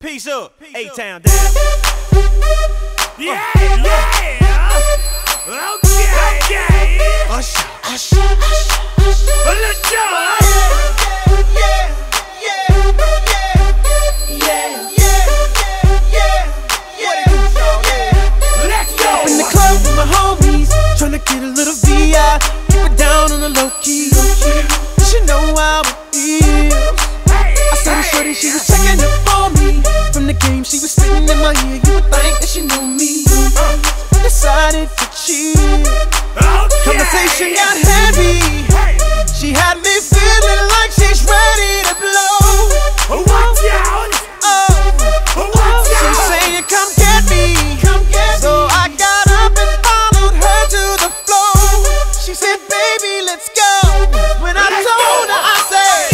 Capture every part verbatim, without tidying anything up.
Peace up, A-Town down. Yeah, yeah. Okay, okay. Usher, Usher, Usher. Lil Jon. Yeah, yeah, yeah, yeah, yeah, yeah, yeah. Let's go. Up in the club with my homies, tryna get a little V I. Keep it down on the low key. You should know how it feels. I saw the shorty, she was checking up on me. From the game, she was spitting in my ear. You would think that she knew me. I decided to cheat. Conversation got heavy. She had me feeling like she's ready to blow. Watch out. Oh, Watch out. she's saying, come get me. Come get so me. I got up and followed her to the floor. She said, baby, let's go. When I told her, I said,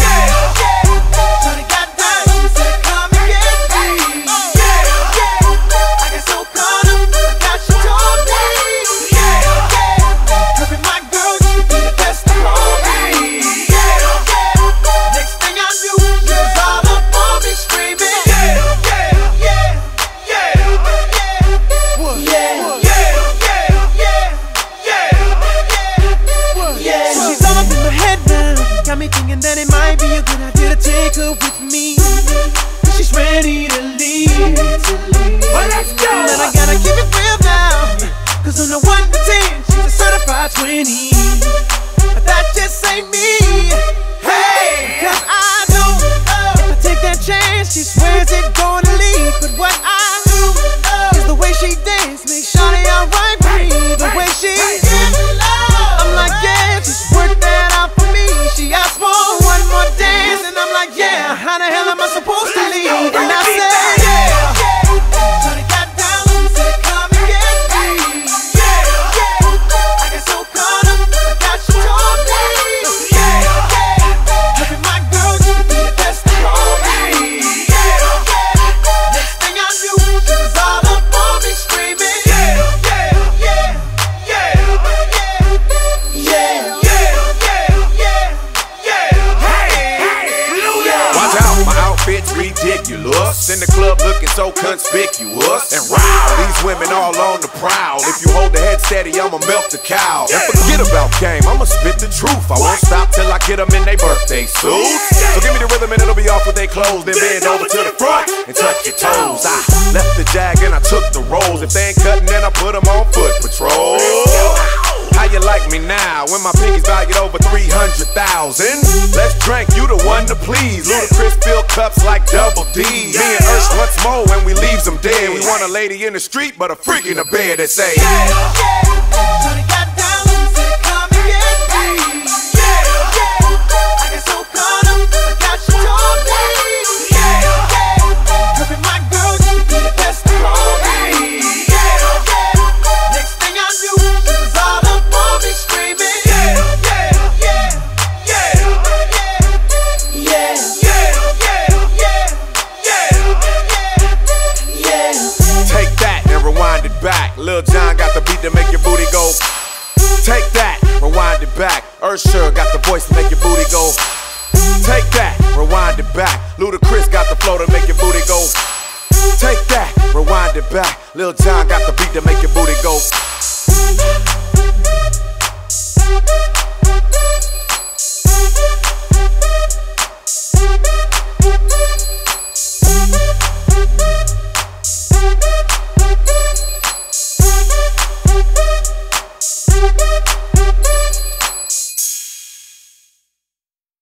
me thinking that it might be a good idea to take her with me. She's ready to leave. Well, let's go. But I gotta keep it real now, cause on the one to ten, she's a certified twenty. But that just ain't me. Hey, cause I know if I take that chance, she swears it's gonna leave. But what I do is the way she dance makes shawty alright with me. The way she I'm like, yeah, just work that out for me. She asked for one more dance, and I'm like, yeah, how the hell am I supposed to leave? And I said, yeah. Shawty got down and said, come and get me. Yeah, yeah. I got so caught up, I got you told me. Yeah, yeah. Look at my girl, you can be the best of all me. Yeah, yeah. Next thing I knew, she was all up on me screaming. Yeah, yeah, yeah, yeah, yeah, yeah. Outfits ridiculous, in the club looking so conspicuous. And wow, these women all on the prowl. If you hold the head steady, I'ma milk the cow. And forget about game, I'ma spit the truth. I won't stop till I get them in their birthday suits. So give me the rhythm and it'll be off with they clothes. Then bend over to the front and touch your toes. I left the jag and I took the rolls. If they ain't cutting, then I put them on foot patrol. How you like me now when my pinky's valued over three hundred thousand? Let's drink, you the one to please. Ludacris fill cups like double D. Me and Ursh once more when we leaves them dead. We want a lady in the street but a freak in the bed that say, yeah, yeah. Shawty got down and said, come and get me. Yeah, yeah. I got so caught up, I got you told me. Yeah, yeah. Cause with my girl, you can be the best of all me. Yeah, yeah. Next thing I knew, she was all up on me screaming. Yeah, yeah, yeah, yeah, yeah, yeah, yeah, yeah. Take that and rewind it back. Lil Jon got the beat to make your booty go. Take that, rewind it back. Usher got the voice to make your booty go. Take that, rewind it back. Ludacris got the flow to make your booty go. Take that, rewind it back. Lil Jon got the beat to make your booty go.